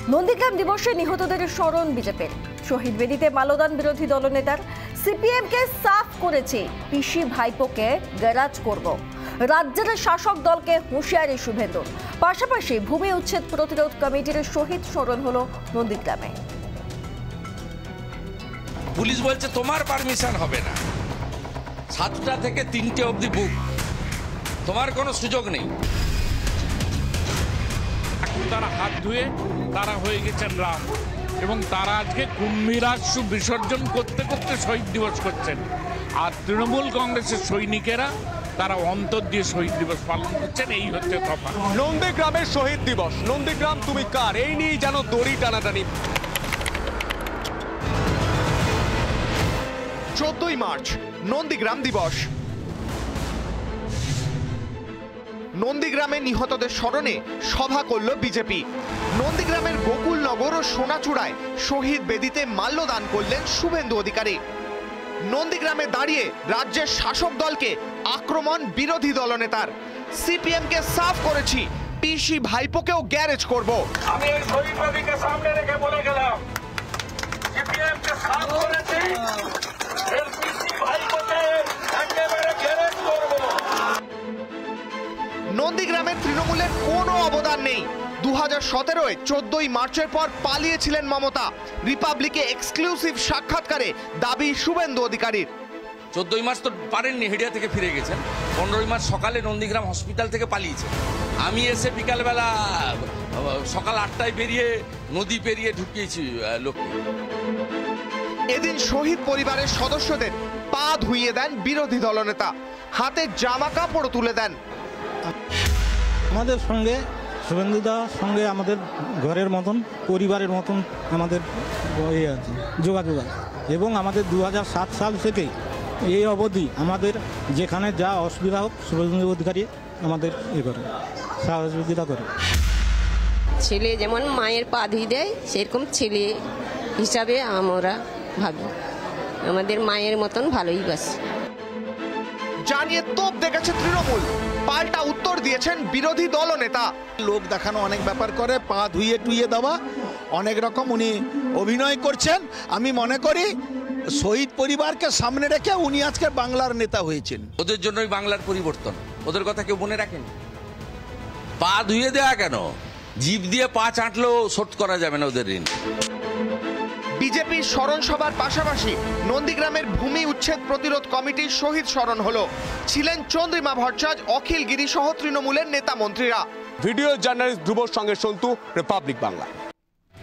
নন্দীগ্রাম দিবসে নিহতদের স্মরণ বিজেপির। শহীদ বেদিতে মাল্যদান বিরোধী দলনেতার। সিপিএমকে সাফ করেছে, পিসি ভাইপোকে গ্যারাজ করব। রাজ্যের শাসক দলকে হুঁশিয়ারি শুভেন্দুর। পাশাপাশি ভূমি উচ্ছেদ প্রতিরোধ কমিটির শহীদ স্মরণ হলো নন্দীগ্রামে। পুলিশ বলছে তোমার পারমিশন হবে না, 7টা থেকে 3টে অবধি বুক, তোমার কোনো সুযোগ নেই। এখন তারা হাত ধুয়ে তারা হয়ে গেছেন রাম, এবং তারা আজকে কুম্ভীরাশ্রু বিসর্জন করতে করতে শহীদ দিবস করছেন। আর তৃণমূল কংগ্রেসের সৈনিকেরা তারা অন্তর দিয়ে শহীদ দিবস পালন করছেন। এই হচ্ছে তফাৎ। নন্দীগ্রামের শহীদ দিবস। নন্দীগ্রাম তুমি কার, এই নিয়েই যেন দড়ি টানাটানি। 14ই মার্চ নন্দীগ্রাম দিবস। নন্দীগ্রামে নিহতদের স্মরণে সভা করল বিজেপি। নন্দীগ্রামের গোকুলনগর ও সোনাচূড়ায় শহীদ বেদিতে মাল্যদান করলেন শুভেন্দু অধিকারী। নন্দীগ্রামে দাঁড়িয়ে রাজ্যের শাসক দলকে আক্রমণ বিরোধী দলনেতার। সিপিএমকে সাফ করেছি, পিসি ভাইপোকেও গ্যারেজ করব। আমি এই শহীদ বেদিকে সামনে রেখে বলে গেলাম, সিপিএমকে সাফ করেছি, এর পিসি ভাইপোকে একেবারে গ্যারেজ করব। নন্দীগ্রামের তৃণমূলের কোনো অবদান নেই। 2017-এ 14ই মার্চের পর পালিয়েছিলেন মমতা। রিপাবলিকে এক্সক্লুসিভ সাক্ষাৎকারে দাবি শুভেন্দু অধিকারীর। 14ই মার্চ তো পারেননি, হেডিয়া থেকে ফিরে গেছেন। 15ই মার্চ সকালে নন্দীগ্রাম হসপিটাল থেকে পালিয়েছেন। আমি এসে বিকালবেলা সকাল 8টায় বেরিয়ে নদী পেরিয়ে ঢুকিয়েছি লোককে। এদিন শহীদ পরিবারের সদস্যদের পা ধুইয়ে দেন বিরোধী দলনেতা, হাতে জামা কাপড় তুলে দেন। আমাদের সঙ্গে শুভেন্দুদার সঙ্গে আমাদের ঘরের মতন, পরিবারের মতন আমাদের যোগাযোগ আছে, এবং আমাদের 2007 সাল থেকে এই অবধি আমাদের যেখানে যা অসুবিধা হোক শুভেন্দু অধিকারী আমাদের করে সহযোগিতা করে। ছেলে যেমন মায়ের পা ধুয়ে দেয়, সেরকম ছেলে হিসাবে আমরা ভাবি, আমাদের মায়ের মতন ভালোই বাসি। জানিয়ে তোপ দেখেছে তৃণমূল, পাল্টা উত্তর দিয়েছেন বিরোধী দলনেতা। লোক দেখানো অনেক ব্যাপার করে, পা ধুইয়ে টুইয়ে দেওয়া অনেক রকম উনি অভিনয় করছেন। আমি মনে করি শহীদ পরিবারকে সামনে রেখে উনি আজকে বাংলার নেতা হয়েছেন। ওদের জন্যই বাংলার পরিবর্তন। ওদের কথা কেউ মনে রাখেন? পা ধুয়ে দেয়া কেন, জিভ দিয়ে পা চাটলেও শোধ করা যাবে না ওদের ঋণ। বিজেপির স্মরণ সভার পাশাপাশি নন্দীগ্রামের ভূমি উচ্ছেদ প্রতিরোধ কমিটির শহীদ স্মরণ হলো। ছিলেন চন্দ্রিমা ভট্টাচার্য, অখিল গিরি সহ তৃণমূলের নেতা মন্ত্রীরা। ভিডিও জার্নালিস্ট ধ্রুবর সঙ্গে সন্তু, রিপাবলিক বাংলা।